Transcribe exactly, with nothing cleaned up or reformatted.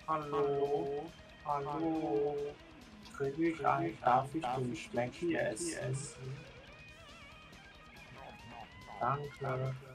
Hallo, hallo. Kriege ich ein, darf ich den Schmecki essen? Danke.